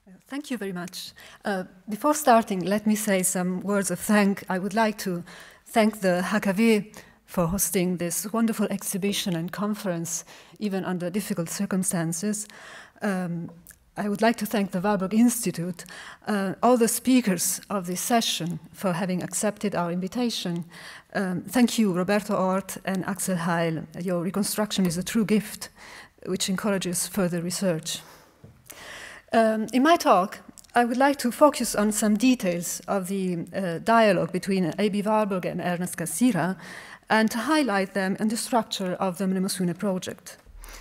Thank you very much. Before starting, let me say some words of thanks. I would like to thank the HKW for hosting this wonderful exhibition and conference, even under difficult circumstances. I would like to thank the Warburg Institute, all the speakers of this session for having accepted our invitation. Thank you, Roberto Ort and Axel Heil. Your reconstruction is a true gift, which encourages further research. In my talk, I would like to focus on some details of the dialogue between A.B. Warburg and Ernest Cassirer, and to highlight them in the structure of the Mnemosyne project.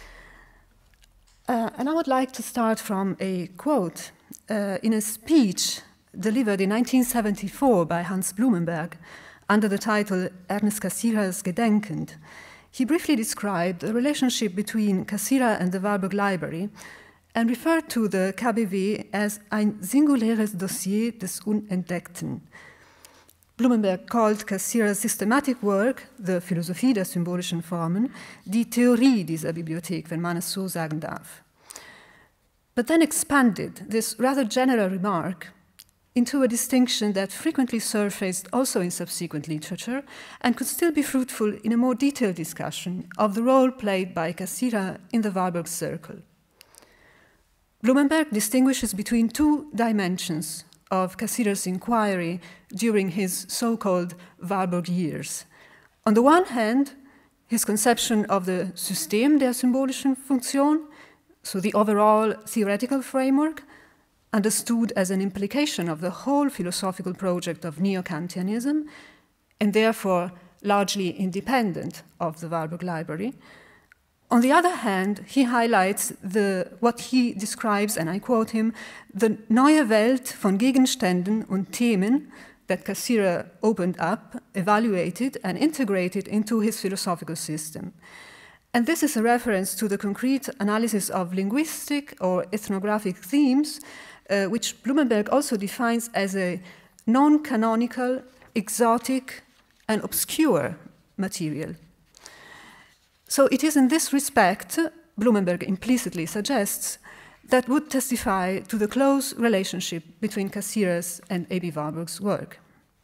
And I would like to start from a quote in a speech delivered in 1974 by Hans Blumenberg under the title Ernest Cassirer's Gedenkend. He briefly described the relationship between Cassirer and the Warburg Library and referred to the KBW as ein singuläres Dossier des Unentdeckten. Blumenberg called Cassirer's systematic work, the Philosophie der symbolischen Formen, die Theorie dieser Bibliothek, wenn man es so sagen darf. But then expanded this rather general remark into a distinction that frequently surfaced also in subsequent literature and could still be fruitful in a more detailed discussion of the role played by Cassirer in the Warburg circle. Blumenberg distinguishes between two dimensions of Cassirer's inquiry during his so-called Warburg years. On the one hand, his conception of the System der symbolischen Funktion, so the overall theoretical framework, understood as an implication of the whole philosophical project of Neo-Kantianism, and therefore largely independent of the Warburg Library. On the other hand, he highlights what he describes, and I quote him, the neue Welt von Gegenständen und Themen that Cassirer opened up, evaluated, and integrated into his philosophical system. And this is a reference to the concrete analysis of linguistic or ethnographic themes, which Blumenberg also defines as a non-canonical, exotic, and obscure material. So it is in this respect, Blumenberg implicitly suggests, that would testify to the close relationship between Cassirer's and A.B. Warburg's work.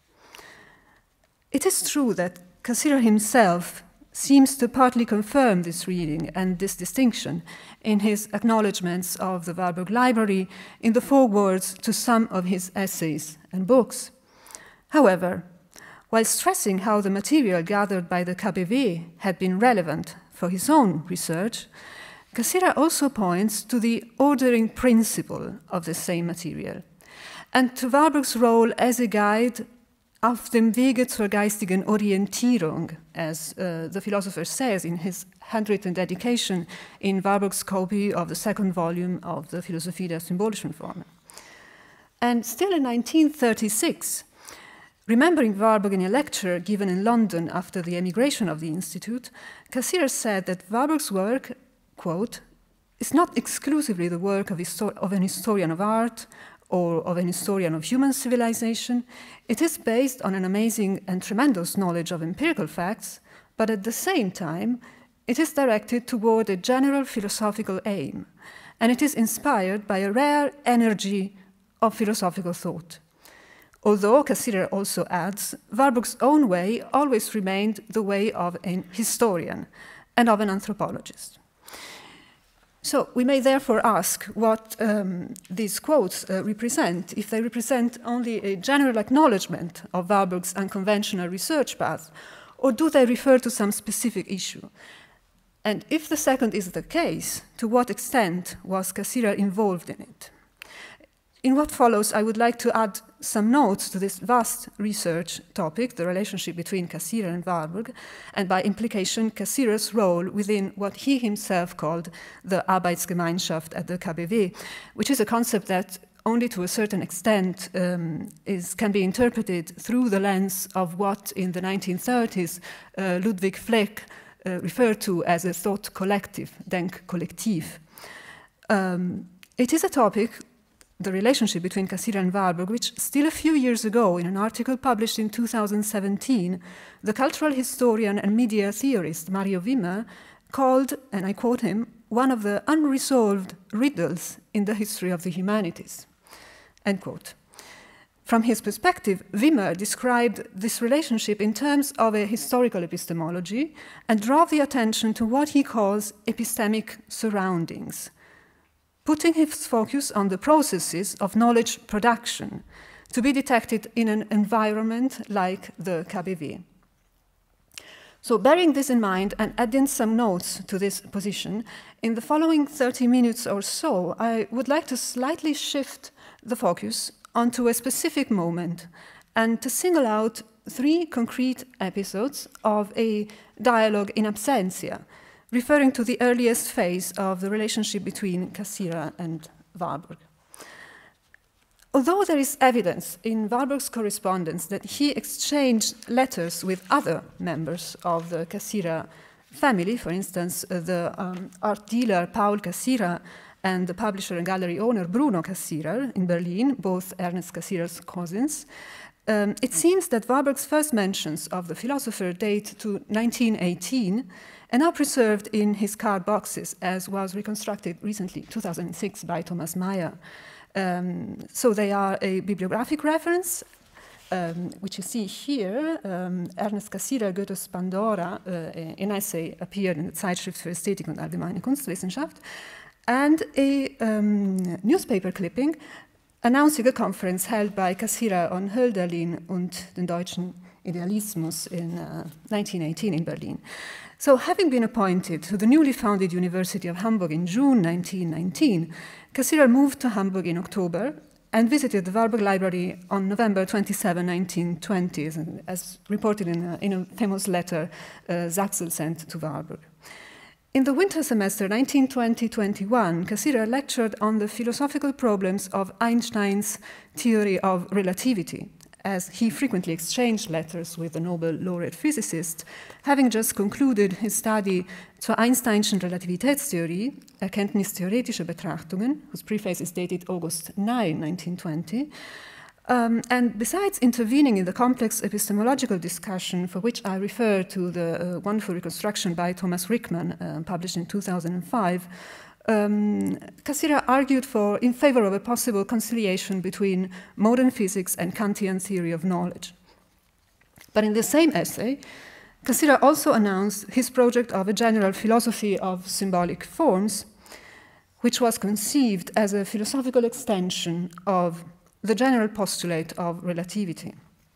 It is true that Cassirer himself seems to partly confirm this reading and this distinction in his acknowledgments of the Warburg Library in the forewords to some of his essays and books. However, while stressing how the material gathered by the KBW had been relevant for his own research, Cassirer also points to the ordering principle of the same material and to Warburg's role as a guide auf dem Wege zur geistigen Orientierung, as the philosopher says in his handwritten dedication in Warburg's copy of the second volume of the Philosophie der symbolischen Formen. And still in 1936, remembering Warburg in a lecture given in London after the emigration of the Institute, Cassirer said that Warburg's work, quote, is not exclusively the work of an historian of art or of an historian of human civilization. It is based on an amazing and tremendous knowledge of empirical facts, but at the same time, it is directed toward a general philosophical aim, and it is inspired by a rare energy of philosophical thought. Although, Cassirer also adds, Warburg's own way always remained the way of an historian and of an anthropologist. So we may therefore ask what these quotes represent, if they represent only a general acknowledgement of Warburg's unconventional research path, or do they refer to some specific issue? And if the second is the case, to what extent was Cassirer involved in it? In what follows, I would like to add some notes to this vast research topic, the relationship between Cassirer and Warburg, and by implication, Cassirer's role within what he himself called the Arbeitsgemeinschaft at the KBW, which is a concept that only to a certain extent can be interpreted through the lens of what in the 1930s Ludwig Fleck referred to as a thought collective, Denkkollektiv. It is a topic, the relationship between Cassirer and Warburg, which still a few years ago, in an article published in 2017, the cultural historian and media theorist Mario Wimmer called, and I quote him, one of the unresolved riddles in the history of the humanities. End quote. From his perspective, Wimmer described this relationship in terms of a historical epistemology and drove the attention to what he calls epistemic surroundings, putting his focus on the processes of knowledge production to be detected in an environment like the KBW. So bearing this in mind and adding some notes to this position, in the following 30 minutes or so, I would like to slightly shift the focus onto a specific moment and to single out 3 concrete episodes of a dialogue in absentia, referring to the earliest phase of the relationship between Cassirer and Warburg. Although there is evidence in Warburg's correspondence that he exchanged letters with other members of the Cassirer family, for instance, the art dealer Paul Cassirer and the publisher and gallery owner Bruno Cassirer in Berlin, both Ernest Cassirer's cousins, it seems that Warburg's first mentions of the philosopher date to 1918 and are preserved in his card boxes, as was reconstructed recently, 2006, by Thomas Meyer. So they are a bibliographic reference, which you see here. Ernest Cassirer, Goethes Pandora, an essay appeared in the Zeitschrift für Ästhetik und Allgemeine Kunstwissenschaft, and a newspaper clipping announcing a conference held by Cassirer on Hölderlin und den deutschen Idealismus in 1918 in Berlin. So having been appointed to the newly founded University of Hamburg in June 1919, Cassirer moved to Hamburg in October and visited the Warburg Library on November 27, 1920, as reported in a famous letter Saxel sent to Warburg. In the winter semester 1920-21, Cassirer lectured on the philosophical problems of Einstein's theory of relativity, as he frequently exchanged letters with the Nobel laureate physicist, having just concluded his study zur Einsteinschen Relativitätstheorie, Erkenntnistheoretische Betrachtungen, whose preface is dated August 9, 1920. And besides intervening in the complex epistemological discussion, for which I refer to the wonderful reconstruction by Thomas Rickman, published in 2005, Cassirer argued in favor of a possible conciliation between modern physics and Kantian theory of knowledge. But in the same essay, Cassirer also announced his project of a general philosophy of symbolic forms, which was conceived as a philosophical extension of the general postulate of relativity.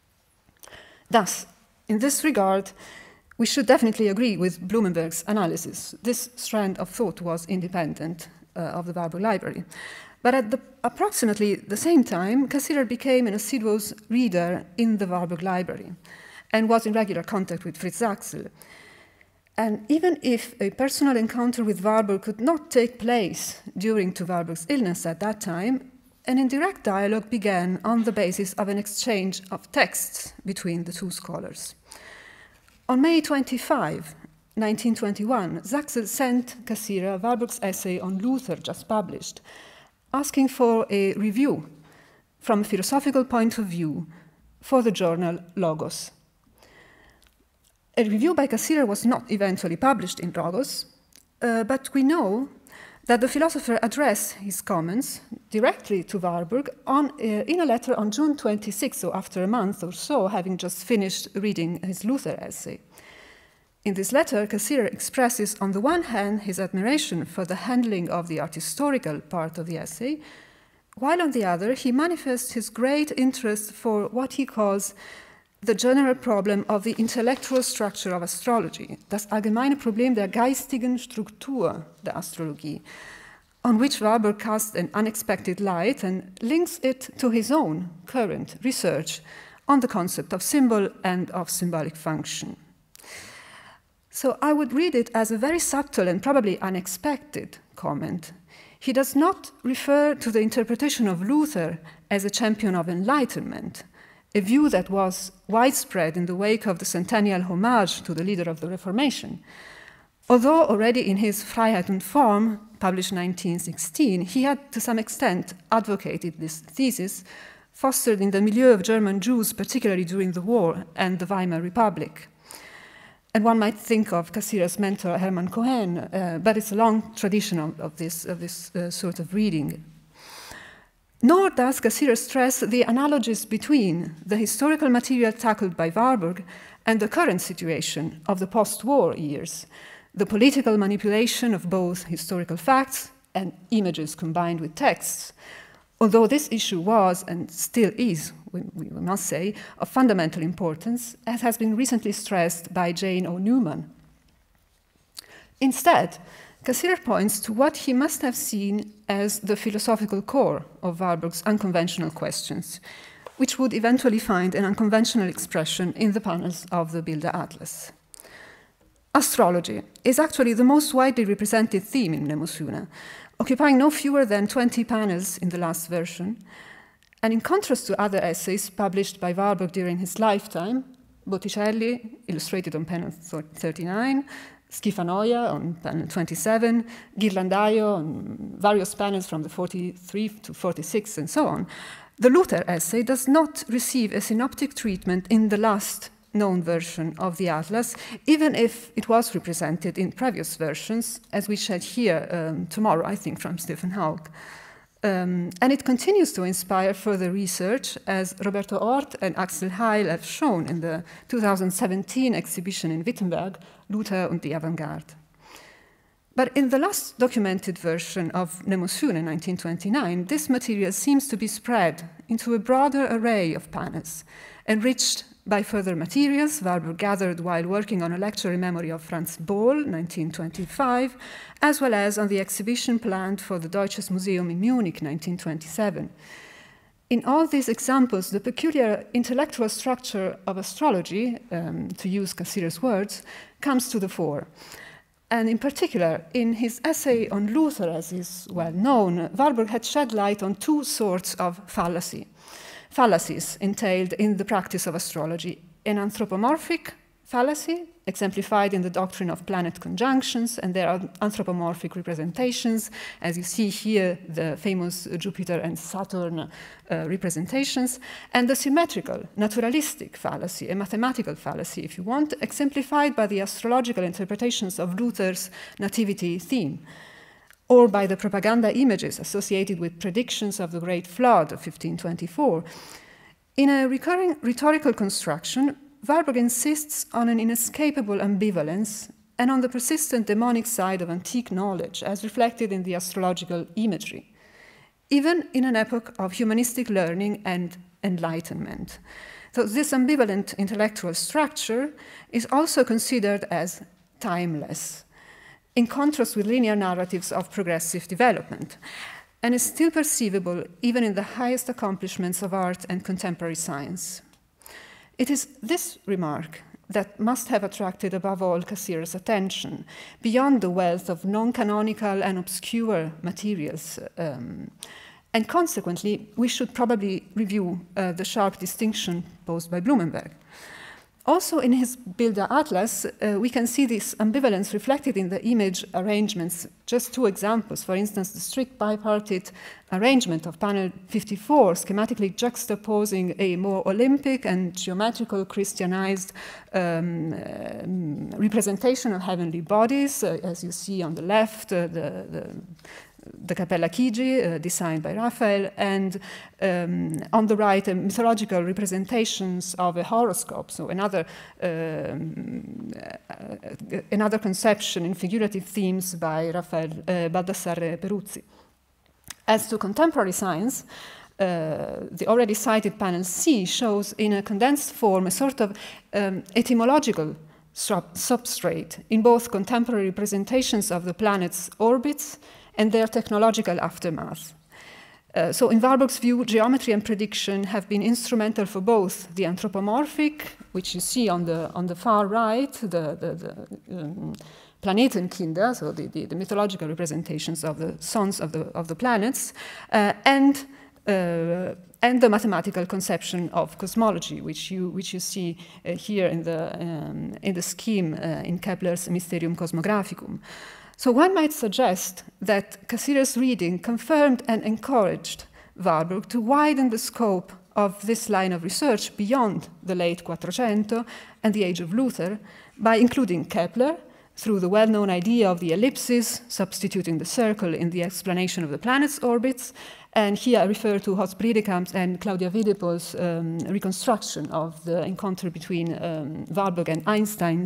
Thus, in this regard, we should definitely agree with Blumenberg's analysis. This strand of thought was independent of the Warburg Library. But at approximately the same time, Cassirer became an assiduous reader in the Warburg Library and was in regular contact with Fritz Saxel. And even if a personal encounter with Warburg could not take place during Warburg's illness at that time, an indirect dialogue began on the basis of an exchange of texts between the two scholars. On May 25, 1921, Saxel sent Cassirer Warburg's essay on Luther, just published, asking for a review from a philosophical point of view for the journal Logos. A review by Cassirer was not eventually published in Logos, but we know that the philosopher addressed his comments directly to Warburg in a letter on June 26, so after a month or so, having just finished reading his Luther essay. In this letter, Cassirer expresses, on the one hand, his admiration for the handling of the art historical part of the essay, while on the other, he manifests his great interest for what he calls the general problem of the intellectual structure of astrology, das allgemeine Problem der geistigen Struktur der Astrologie, on which Warburg casts an unexpected light and links it to his own current research on the concept of symbol and of symbolic function. So I would read it as a very subtle and probably unexpected comment. He does not refer to the interpretation of Luther as a champion of enlightenment, a view that was widespread in the wake of the centennial homage to the leader of the Reformation. Although already in his Freiheit und Form, published in 1916, he had to some extent advocated this thesis, fostered in the milieu of German Jews, particularly during the war and the Weimar Republic. And one might think of Cassirer's mentor, Hermann Cohen, but it's a long tradition of this sort of reading. Nor does Cassirer stress the analogies between the historical material tackled by Warburg and the current situation of the post-war years, the political manipulation of both historical facts and images combined with texts, although this issue was, and still is, we must say, of fundamental importance, as has been recently stressed by Jane O. Newman. Instead, Cassirer points to what he must have seen as the philosophical core of Warburg's unconventional questions, which would eventually find an unconventional expression in the panels of the Bilder Atlas. Astrology is actually the most widely represented theme in Mnemosyne, occupying no fewer than 20 panels in the last version, and in contrast to other essays published by Warburg during his lifetime, Botticelli, illustrated on panel 39, Schifanoia on panel 27, Ghirlandaio on various panels from the 43 to 46, and so on, the Luther essay does not receive a synoptic treatment in the last known version of the Atlas, even if it was represented in previous versions, as we shall hear tomorrow, I think, from Stephen Haug. And it continues to inspire further research, as Roberto Ort and Axel Heil have shown in the 2017 exhibition in Wittenberg, Luther und die Avantgarde. But in the last documented version of Mnemosyne in 1929, this material seems to be spread into a broader array of panels, enriched by further materials Warburg gathered while working on a lecture in memory of Franz Bohl, 1925, as well as on the exhibition planned for the Deutsches Museum in Munich, 1927. In all these examples, the peculiar intellectual structure of astrology, to use Cassirer's words, comes to the fore. And in particular, in his essay on Luther, as is well known, Warburg had shed light on two sorts of fallacies entailed in the practice of astrology: an anthropomorphic fallacy, exemplified in the doctrine of planet conjunctions and their anthropomorphic representations, as you see here, the famous Jupiter and Saturn representations, and the symmetrical, naturalistic fallacy, a mathematical fallacy, if you want, exemplified by the astrological interpretations of Luther's nativity theme, or by the propaganda images associated with predictions of the Great Flood of 1524. In a recurring rhetorical construction, Warburg insists on an inescapable ambivalence and on the persistent demonic side of antique knowledge, as reflected in the astrological imagery, even in an epoch of humanistic learning and enlightenment. So this ambivalent intellectual structure is also considered as timeless, in contrast with linear narratives of progressive development, and is still perceivable even in the highest accomplishments of art and contemporary science. It is this remark that must have attracted above all Cassirer's attention, beyond the wealth of non-canonical and obscure materials. And consequently, we should probably review the sharp distinction posed by Blumenberg. Also in his Bilder Atlas, we can see this ambivalence reflected in the image arrangements. Just two examples. For instance, the strict bipartite arrangement of panel 54, schematically juxtaposing a more Olympic and geometrical Christianized representation of heavenly bodies, as you see on the left, the Cappella Chigi, designed by Raphael, and on the right, mythological representations of a horoscope, so another conception in figurative themes by Raphael Baldassarre Peruzzi. As to contemporary science, the already cited panel C shows in a condensed form a sort of etymological substrate in both contemporary representations of the planet's orbits and their technological aftermath. So in Warburg's view, geometry and prediction have been instrumental for both the anthropomorphic, which you see on the far right, the Planetenkinder, so the mythological representations of the sons of the planets, and the mathematical conception of cosmology, which you see here in the scheme in Kepler's Mysterium Cosmographicum. So one might suggest that Cassirer's reading confirmed and encouraged Warburg to widen the scope of this line of research beyond the late Quattrocento and the age of Luther by including Kepler, through the well-known idea of the ellipsis, substituting the circle in the explanation of the planet's orbits. And here I refer to Hans Bredekamp and Claudia Wiedepol's reconstruction of the encounter between Warburg and Einstein,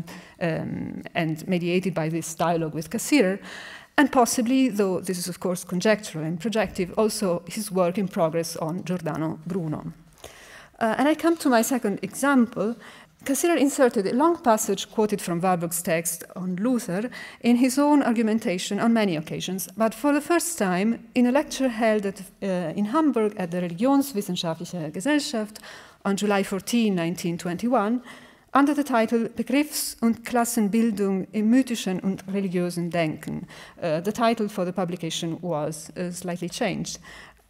and mediated by this dialogue with Cassirer. And possibly, though this is of course conjectural and projective, also his work in progress on Giordano Bruno. And I come to my second example. Cassirer inserted a long passage quoted from Warburg's text on Luther in his own argumentation on many occasions, but for the first time in a lecture held in Hamburg at the Religionswissenschaftliche Gesellschaft on July 14, 1921, under the title Begriffs- und Klassenbildung im mythischen und religiösen Denken. The title for the publication was slightly changed.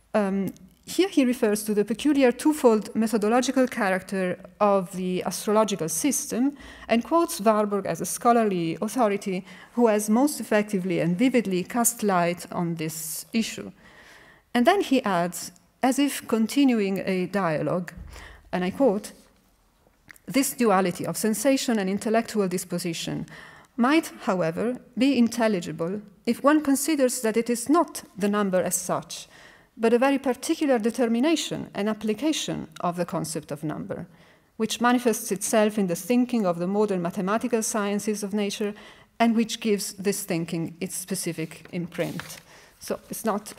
Here he refers to the peculiar twofold methodological character of the astrological system and quotes Warburg as a scholarly authority who has most effectively and vividly cast light on this issue. And then he adds, as if continuing a dialogue, and I quote, "This duality of sensation and intellectual disposition might, however, be intelligible if one considers that it is not the number as such, but a very particular determination and application of the concept of number, which manifests itself in the thinking of the modern mathematical sciences of nature and which gives this thinking its specific imprint." So it's not,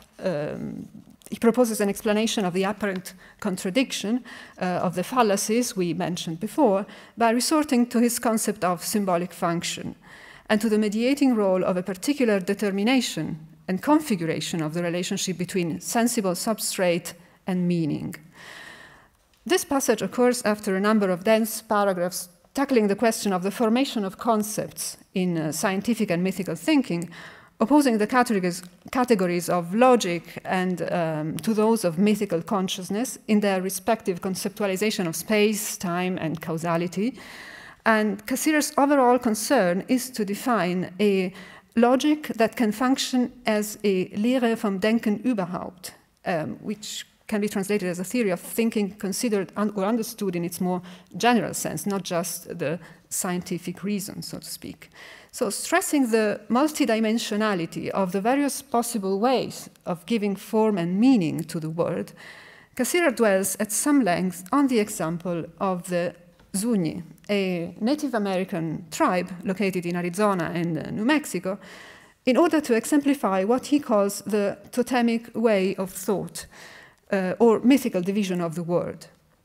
he proposes an explanation of the apparent contradiction of the fallacies we mentioned before by resorting to his concept of symbolic function and to the mediating role of a particular determination and configuration of the relationship between sensible substrate and meaning. This passage occurs after a number of dense paragraphs tackling the question of the formation of concepts in scientific and mythical thinking, opposing the categories of logic and to those of mythical consciousness in their respective conceptualization of space, time, and causality. And Cassirer's overall concern is to define a logic that can function as a Lehre vom Denken überhaupt, which can be translated as a theory of thinking considered or understood in its more general sense, not just the scientific reason, so to speak. So stressing the multidimensionality of the various possible ways of giving form and meaning to the word, Cassirer dwells at some length on the example of the Zuni, a Native American tribe located in Arizona and New Mexico, in order to exemplify what he calls the totemic way of thought, or mythical division of the word.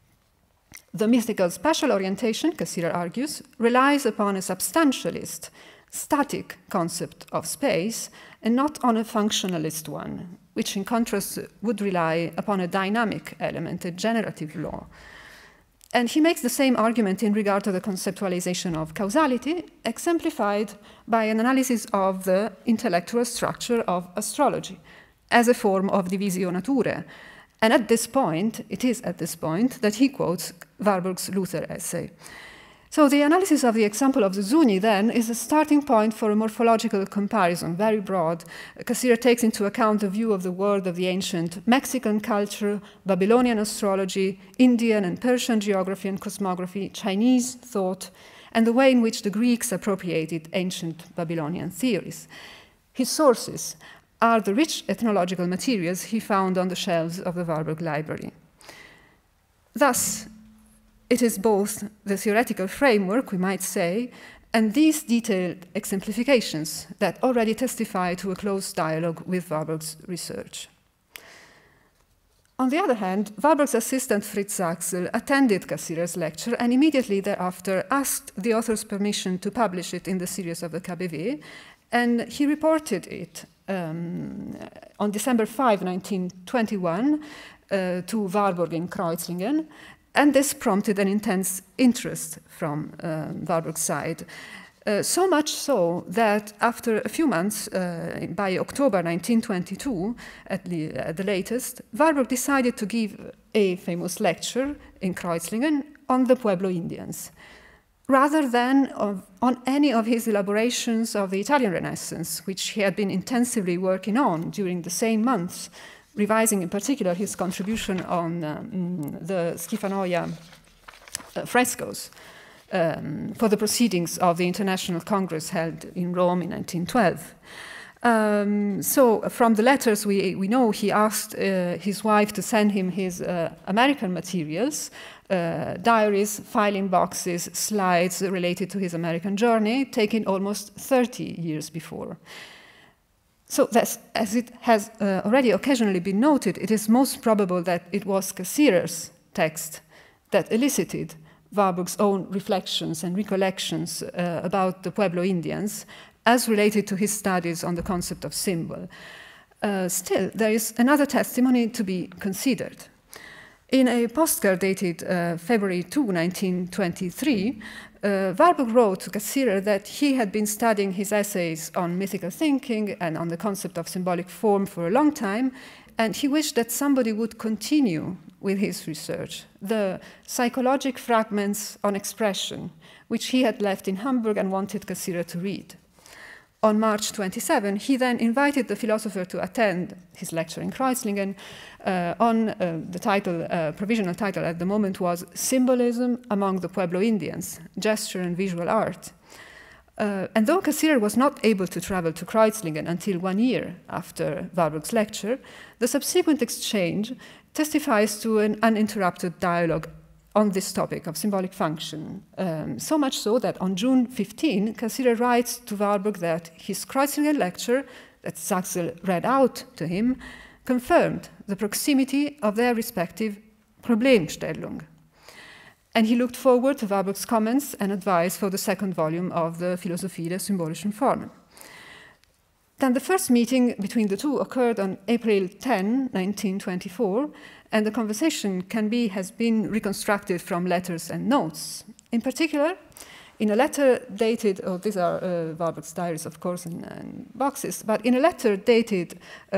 The mythical spatial orientation, Cassirer argues, relies upon a substantialist, static concept of space and not on a functionalist one, which in contrast would rely upon a dynamic element, a generative law. And he makes the same argument in regard to the conceptualization of causality, exemplified by an analysis of the intellectual structure of astrology as a form of divisio naturae. And at this point, it is at this point that he quotes Warburg's Luther essay. So the analysis of the example of the Zuni, then, is a starting point for a morphological comparison, very broad. Cassirer takes into account the view of the world of the ancient Mexican culture, Babylonian astrology, Indian and Persian geography and cosmography, Chinese thought, and the way in which the Greeks appropriated ancient Babylonian theories. His sources are the rich ethnological materials he found on the shelves of the Warburg Library. Thus, it is both the theoretical framework, we might say, and these detailed exemplifications that already testify to a close dialogue with Warburg's research. On the other hand, Warburg's assistant Fritz Axel attended Cassirer's lecture and immediately thereafter asked the author's permission to publish it in the series of the KBW, and he reported it on December 5, 1921, to Warburg in Kreuzlingen. And this prompted an intense interest from Warburg's side. So much so that after a few months, by October 1922, at the latest, Warburg decided to give a famous lecture in Kreuzlingen on the Pueblo Indians, rather than on any of his elaborations of the Italian Renaissance, which he had been intensively working on during the same months, revising in particular his contribution on the Schifanoia frescoes. for the proceedings of the International Congress held in Rome in 1912. So from the letters we know he asked his wife to send him his American materials, diaries, filing boxes, slides related to his American journey, taken almost 30 years before. So that's, as it has already occasionally been noted, it is most probable that it was Cassirer's text that elicited Warburg's own reflections and recollections about the Pueblo Indians as related to his studies on the concept of symbol. Still, there is another testimony to be considered. In a postcard dated February 2, 1923, Warburg wrote to Cassirer that he had been studying his essays on mythical thinking and on the concept of symbolic form for a long time, and he wished that somebody would continue with his research, the psychologic fragments on expression, which he had left in Hamburg and wanted Cassirer to read. On March 27, he then invited the philosopher to attend his lecture in Kreuzlingen on the title, provisional title at the moment was Symbolism Among the Pueblo Indians, Gesture and Visual Art. And though Cassirer was not able to travel to Kreuzlingen until 1 year after Warburg's lecture, the subsequent exchange testifies to an uninterrupted dialogue on this topic of symbolic function, so much so that on June 15, Cassirer writes to Warburg that his Kreuzlingen lecture, that Saxel read out to him, confirmed the proximity of their respective Problemstellung. And he looked forward to Warburg's comments and advice for the second volume of the Philosophie der symbolischen Formen. Then the first meeting between the two occurred on April 10, 1924, and the conversation has been reconstructed from letters and notes. In particular, in a letter dated, these are Warburg's diaries, of course, in boxes, but in a letter dated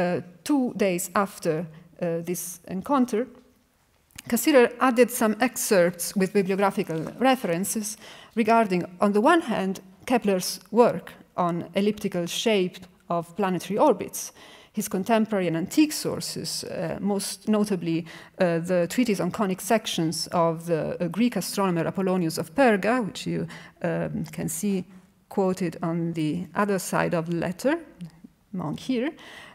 2 days after this encounter, Cassirer added some excerpts with bibliographical references regarding, on the one hand, Kepler's work on elliptical shape of planetary orbits, his contemporary and antique sources, most notably the treatise on conic sections of the Greek astronomer Apollonius of Perga, which you can see quoted on the other side of the letter, among here,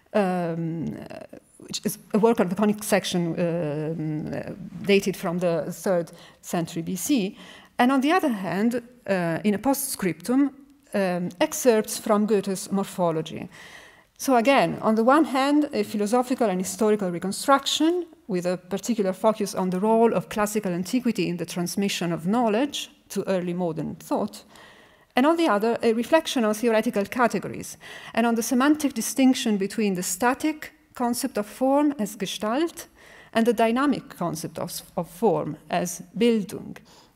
which is a work on the conic section dated from the 3rd century BC. And on the other hand, in a postscriptum, excerpts from Goethe's Morphology. So again, on the one hand, a philosophical and historical reconstruction with a particular focus on the role of classical antiquity in the transmission of knowledge to early modern thought, and on the other, a reflection on theoretical categories and on the semantic distinction between the static concept of form as Gestalt and the dynamic concept of form as Bildung.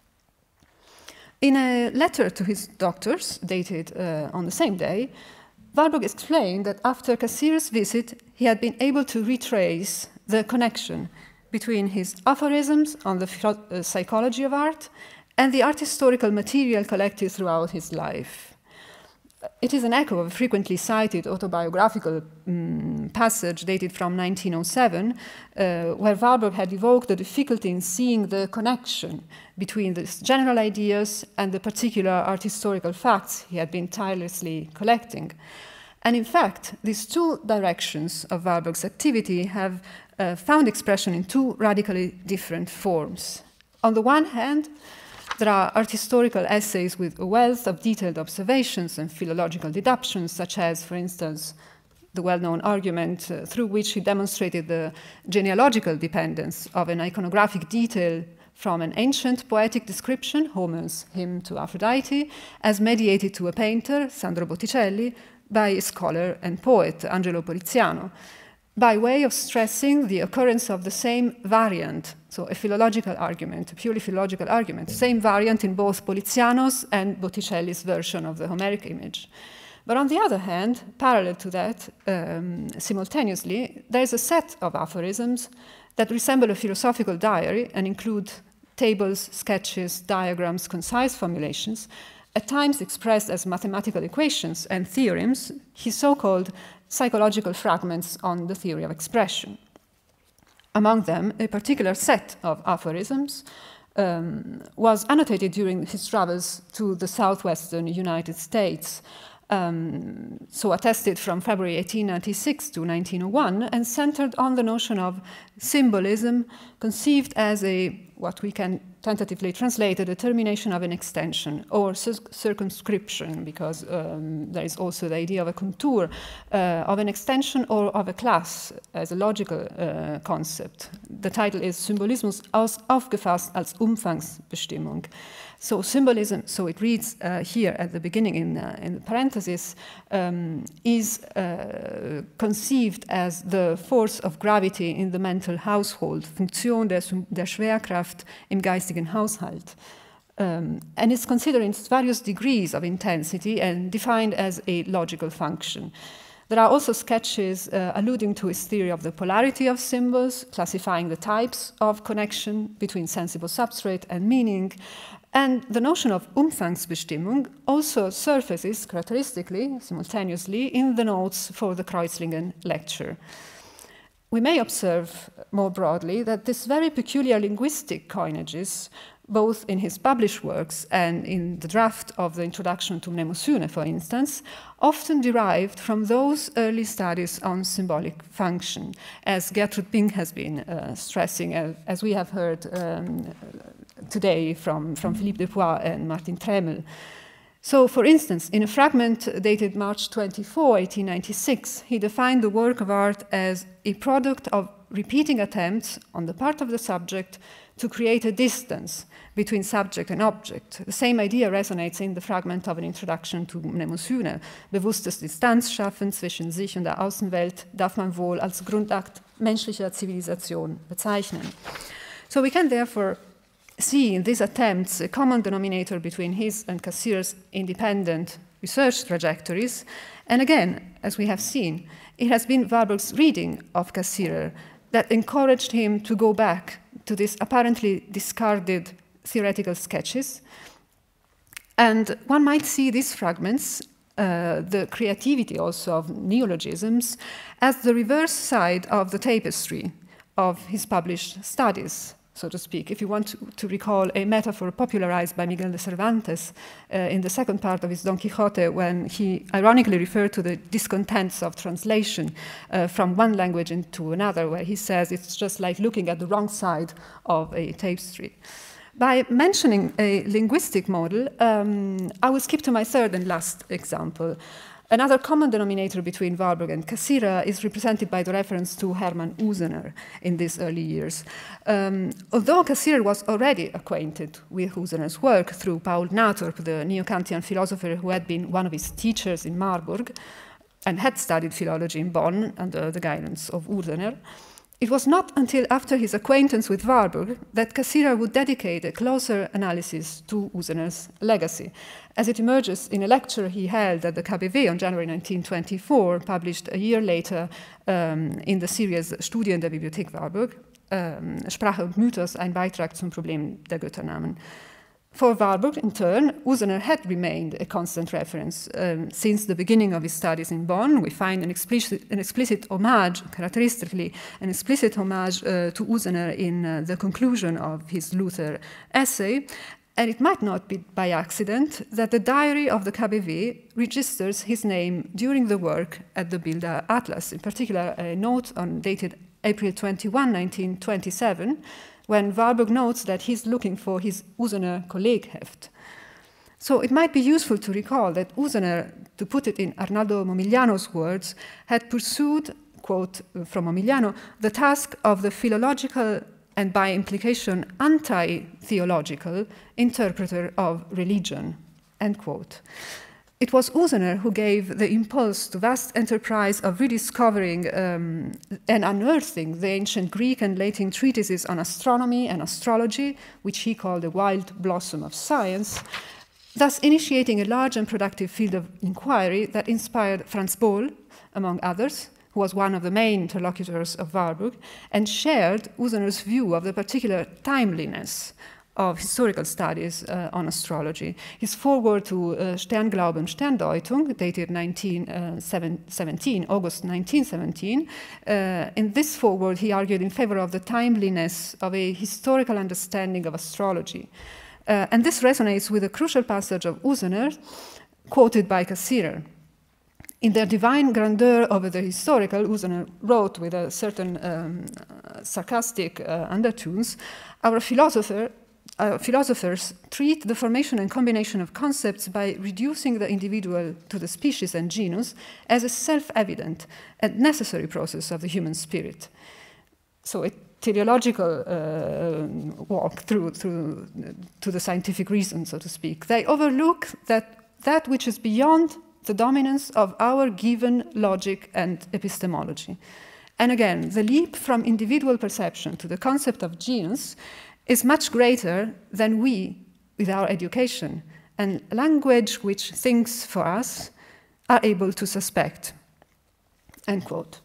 In a letter to his doctors, dated on the same day, Warburg explained that after Cassirer's visit, he had been able to retrace the connection between his aphorisms on the psychology of art and the art historical material collected throughout his life. It is an echo of a frequently cited autobiographical passage dated from 1907, where Warburg had evoked the difficulty in seeing the connection between the general ideas and the particular art historical facts he had been tirelessly collecting. And in fact, these two directions of Warburg's activity have found expression in two radically different forms. On the one hand, there are art historical essays with a wealth of detailed observations and philological deductions, such as, for instance, the well-known argument through which he demonstrated the genealogical dependence of an iconographic detail from an ancient poetic description, Homer's hymn to Aphrodite, as mediated to a painter, Sandro Botticelli, by a scholar and poet, Angelo Poliziano, by way of stressing the occurrence of the same variant, so a philological argument, a purely philological argument, same variant in both Poliziano's and Botticelli's version of the Homeric image. But on the other hand, parallel to that, simultaneously, there is a set of aphorisms that resemble a philosophical diary and include tables, sketches, diagrams, concise formulations, at times expressed as mathematical equations and theorems, his so-called psychological fragments on the theory of expression. Among them, a particular set of aphorisms was annotated during his travels to the southwestern United States. So attested from February 1896 to 1901, and centered on the notion of symbolism, conceived as what we can tentatively translate a determination of an extension or circumscription, because there is also the idea of a contour of an extension or of a class as a logical concept. The title is Symbolismus aufgefasst als Umfangsbestimmung. So symbolism, so it reads here at the beginning in the parenthesis, is conceived as the force of gravity in the mental household, Funktion der Schwerkraft im geistigen Haushalt. And is considered in various degrees of intensity and defined as a logical function. There are also sketches alluding to his theory of the polarity of symbols, classifying the types of connection between sensible substrate and meaning. And the notion of Umfangsbestimmung also surfaces characteristically, simultaneously, in the notes for the Kreuzlingen lecture. We may observe more broadly that this very peculiar linguistic coinages, both in his published works and in the draft of the introduction to Mnemosyne, for instance, often derived from those early studies on symbolic function, as Gertrude Bing has been stressing, as we have heard today from Philippe Despois and Martin Tremel. So, for instance, in a fragment dated March 24, 1896, he defined the work of art as a product of repeating attempts on the part of the subject to create a distance between subject and object. The same idea resonates in the fragment of an introduction to Mnemosyne. Bewusstes Distanzschaffen zwischen sich und der Außenwelt darf man wohl als Grundakt menschlicher Zivilisation bezeichnen. So we can therefore see in these attempts a common denominator between his and Cassirer's independent research trajectories. And again, as we have seen, it has been Warburg's reading of Cassirer that encouraged him to go back to these apparently discarded theoretical sketches. And one might see these fragments, the creativity also of neologisms, as the reverse side of the tapestry of his published studies, so to speak. If you want to recall a metaphor popularized by Miguel de Cervantes in the second part of his Don Quixote, when he ironically referred to the discontents of translation from one language into another, where he says it's just like looking at the wrong side of a tapestry. By mentioning a linguistic model, I will skip to my third and last example. Another common denominator between Warburg and Cassirer is represented by the reference to Hermann Usener in these early years. Although Cassirer was already acquainted with Usener's work through Paul Natorp, the Neo-Kantian philosopher who had been one of his teachers in Marburg and had studied philology in Bonn under the guidance of Usener, it was not until after his acquaintance with Warburg that Cassirer would dedicate a closer analysis to Usener's legacy, as it emerges in a lecture he held at the KBW on January 1924, published a year later in the series Studien der Bibliothek Warburg, Sprache und Mythos, ein Beitrag zum Problem der Götternamen. For Warburg, in turn, Usener had remained a constant reference. Since the beginning of his studies in Bonn, we find an explicit homage, characteristically, an explicit homage to Usener in the conclusion of his Luther essay. And it might not be by accident that the diary of the KBW registers his name during the work at the Bilder Atlas, in particular a note dated April 21, 1927, when Warburg notes that he's looking for his Usener Kollegheft. So it might be useful to recall that Usener, to put it in Arnaldo Momigliano's words, had pursued, quote from Momigliano, the task of the philological and by implication anti-theological interpreter of religion, end quote. It was Usener who gave the impulse to vast enterprise of rediscovering and unearthing the ancient Greek and Latin treatises on astronomy and astrology, which he called the wild blossom of science, thus initiating a large and productive field of inquiry that inspired Franz Bohl, among others, who was one of the main interlocutors of Warburg, and shared Usener's view of the particular timeliness of historical studies on astrology. His foreword to Sternglaube und Sterndeutung, dated 1917, August 1917, in this foreword he argued in favor of the timeliness of a historical understanding of astrology. And this resonates with a crucial passage of Usener, quoted by Cassirer. In their divine grandeur over the historical, Usener wrote with a certain sarcastic undertones, our philosophers treat the formation and combination of concepts by reducing the individual to the species and genus as a self-evident and necessary process of the human spirit. So a teleological walk through to the scientific reason, so to speak. They overlook that which is beyond the dominance of our given logic and epistemology. And again, the leap from individual perception to the concept of genus is much greater than we, with our education and language which thinks for us, are able to suspect. End quote.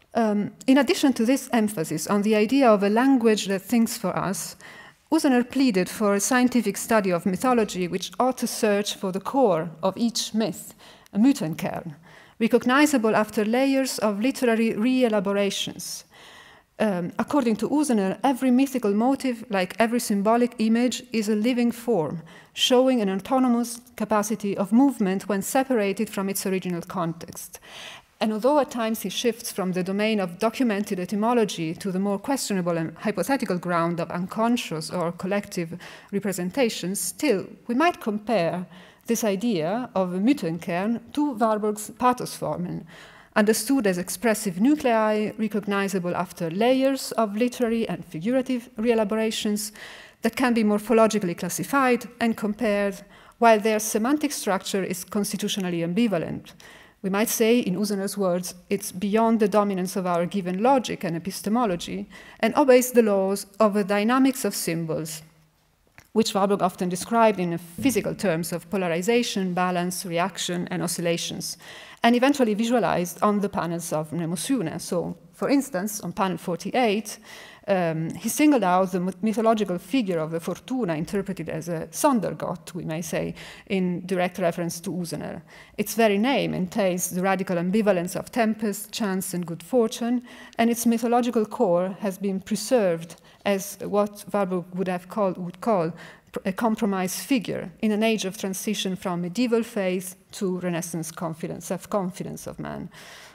In addition to this emphasis on the idea of a language that thinks for us, Usener pleaded for a scientific study of mythology which ought to search for the core of each myth, a Mythenkern, recognizable after layers of literary re-elaborations. According to Usener, every mythical motive, like every symbolic image, is a living form, showing an autonomous capacity of movement when separated from its original context. And although at times he shifts from the domain of documented etymology to the more questionable and hypothetical ground of unconscious or collective representations, still, we might compare this idea of a Mythenkern to Warburg's Pathosformeln, understood as expressive nuclei recognizable after layers of literary and figurative re-elaborations that can be morphologically classified and compared, while their semantic structure is constitutionally ambivalent. We might say, in Usener's words, it's beyond the dominance of our given logic and epistemology and obeys the laws of the dynamics of symbols, which Warburg often described in physical terms of polarization, balance, reaction, and oscillations, and eventually visualized on the panels of Mnemosyne. So, for instance, on panel 48, he singled out the mythological figure of the Fortuna, interpreted as a Sondergott, we may say, in direct reference to Usener. Its very name entails the radical ambivalence of tempest, chance, and good fortune, and its mythological core has been preserved as what Warburg would call a compromise figure in an age of transition from medieval faith to Renaissance self-confidence of man.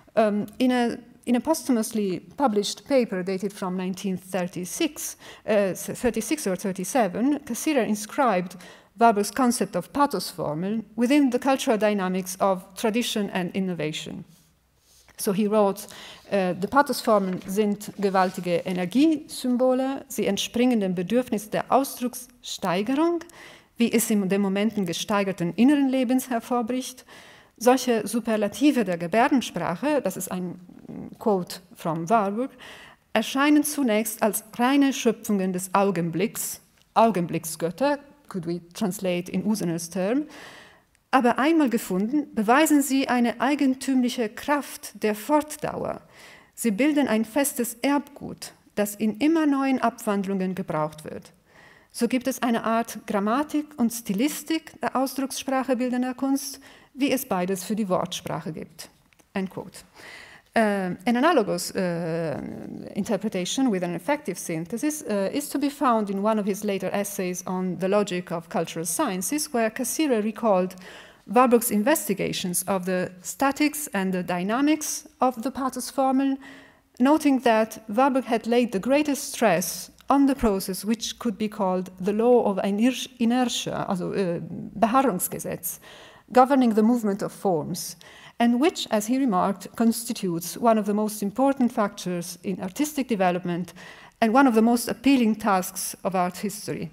In a posthumously published paper dated from 1936, 36 or 37, Cassirer inscribed Warburg's concept of Pathosformeln within the cultural dynamics of tradition and innovation. So he wrote, die Pathosformeln sind gewaltige Energiesymbole, sie entspringen dem Bedürfnis der Ausdruckssteigerung, wie es in den Momenten gesteigerten inneren Lebens hervorbricht. Solche Superlative der Gebärdensprache, das ist ein Quote from Warburg, erscheinen zunächst als reine Schöpfungen des Augenblicks, Augenblicksgötter, could we translate in Usener's term, aber einmal gefunden, beweisen sie eine eigentümliche Kraft der Fortdauer. Sie bilden ein festes Erbgut, das in immer neuen Abwandlungen gebraucht wird. So gibt es eine Art Grammatik und Stilistik der Ausdruckssprache bildender Kunst, wie es beides für die Wortsprache gibt. End quote. An analogous interpretation with an effective synthesis is to be found in one of his later essays on the logic of cultural sciences, where Cassirer recalled Warburg's investigations of the statics and the dynamics of the Pathosformeln, noting that Warburg had laid the greatest stress on the process which could be called the law of inertia, also Beharrungsgesetz, governing the movement of forms, and which, as he remarked, constitutes one of the most important factors in artistic development and one of the most appealing tasks of art history.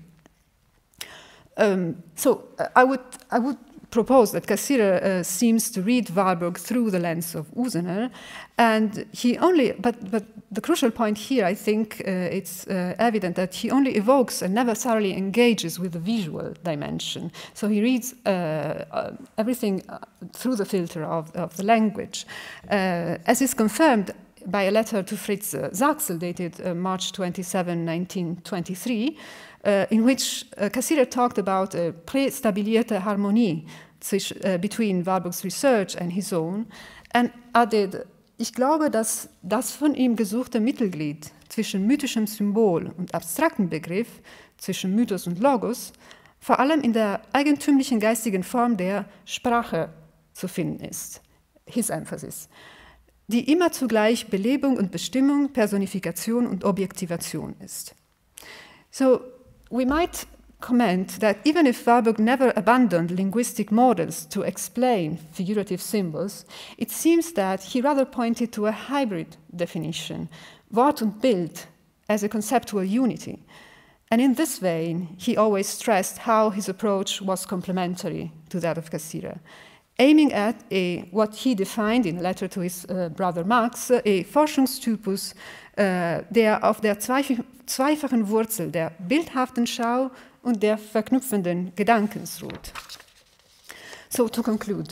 I would propose that Cassirer seems to read Warburg through the lens of Usener, and but the crucial point here, I think it's evident that he only evokes and never thoroughly engages with the visual dimension. So he reads everything through the filter of the language. As is confirmed by a letter to Fritz Sachsel dated March 27, 1923, in which Cassirer talked about a prästabilierte Harmonie between Warburg's research and his own, and added, ich glaube, dass das von ihm gesuchte Mittelglied zwischen mythischem Symbol und abstraktem Begriff, zwischen Mythos und Logos, vor allem in der eigentümlichen geistigen Form der Sprache zu finden ist. His emphasis. Die immer zugleich Belebung und Bestimmung, Personifikation und Objektivation ist. So, we might comment that even if Warburg never abandoned linguistic models to explain figurative symbols, it seems that he rather pointed to a hybrid definition, Wort und Bild as a conceptual unity. And in this vein, he always stressed how his approach was complementary to that of Cassirer, aiming at what he defined in a letter to his brother Max, a Forschungstypus, der auf der zweifachen Wurzel der bildhaften Schau und der verknüpfenden Gedankens ruht. So, to conclude,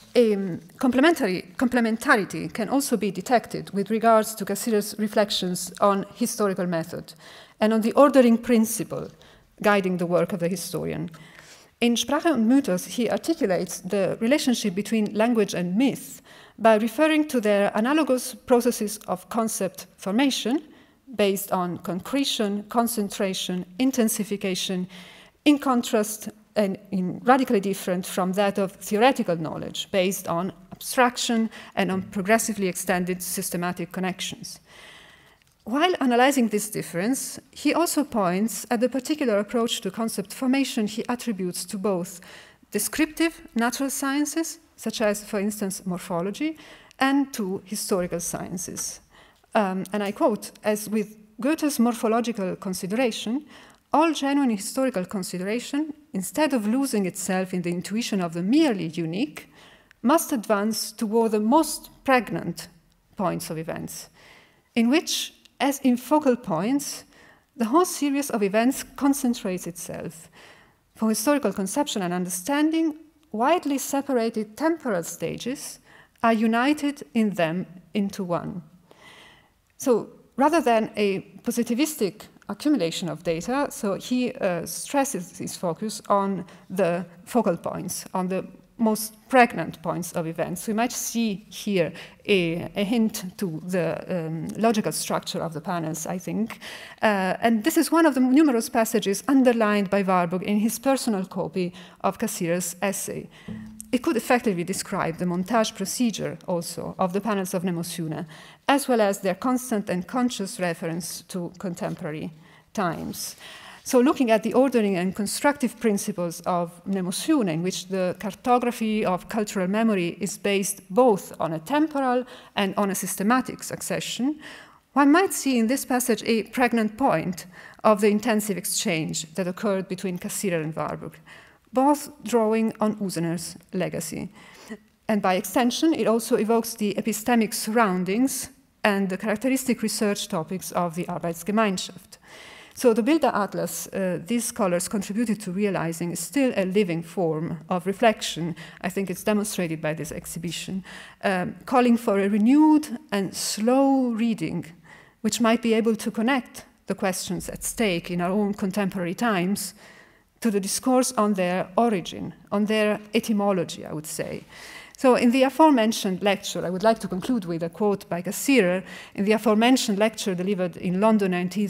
complementarity can also be detected with regards to Cassirer's reflections on historical method and on the ordering principle guiding the work of the historian. In Sprache und Mythos, he articulates the relationship between language and myth by referring to their analogous processes of concept formation based on concretion, concentration, intensification, in contrast and radically different from that of theoretical knowledge based on abstraction and on progressively extended systematic connections. While analyzing this difference, he also points at the particular approach to concept formation he attributes to both descriptive natural sciences, such as, for instance, morphology, and to historical sciences. And I quote, as with Goethe's morphological consideration, all genuine historical consideration, instead of losing itself in the intuition of the merely unique, must advance toward the most pregnant points of events, in which, as in focal points, the whole series of events concentrates itself. For historical conception and understanding, widely separated temporal stages are united in them into one. So rather than a positivistic accumulation of data, so he stresses his focus on the focal points, on the most pregnant points of events. We might see here a hint to the logical structure of the panels, I think. And this is one of the numerous passages underlined by Warburg in his personal copy of Cassirer's essay. It could effectively describe the montage procedure also of the panels of Mnemosyne, as well as their constant and conscious reference to contemporary times. So looking at the ordering and constructive principles of Mnemosyne, in which the cartography of cultural memory is based both on a temporal and on a systematic succession, one might see in this passage a pregnant point of the intensive exchange that occurred between Cassirer and Warburg, both drawing on Usener's legacy. And by extension, it also evokes the epistemic surroundings and the characteristic research topics of the Arbeitsgemeinschaft. So the Bilderatlas, these scholars contributed to realizing, is still a living form of reflection. I think it's demonstrated by this exhibition, calling for a renewed and slow reading, which might be able to connect the questions at stake in our own contemporary times to the discourse on their origin, on their etymology, I would say. So in the aforementioned lecture, I would like to conclude with a quote by Cassirer. In the aforementioned lecture delivered in London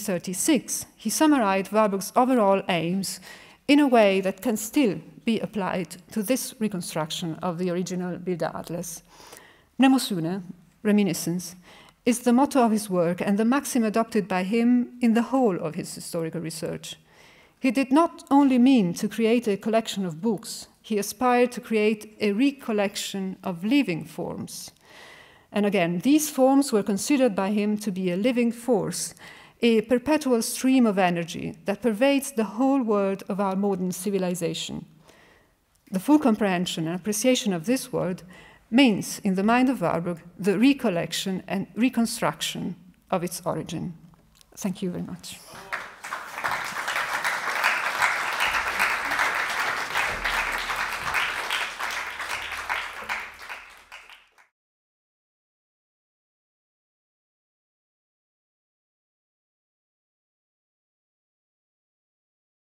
1936, he summarized Warburg's overall aims in a way that can still be applied to this reconstruction of the original Bilderatlas. Mnemosyne, reminiscence, is the motto of his work and the maxim adopted by him in the whole of his historical research. He did not only mean to create a collection of books, he aspired to create a recollection of living forms. And again, these forms were considered by him to be a living force, a perpetual stream of energy that pervades the whole world of our modern civilization. The full comprehension and appreciation of this word means, in the mind of Warburg, the recollection and reconstruction of its origin. Thank you very much.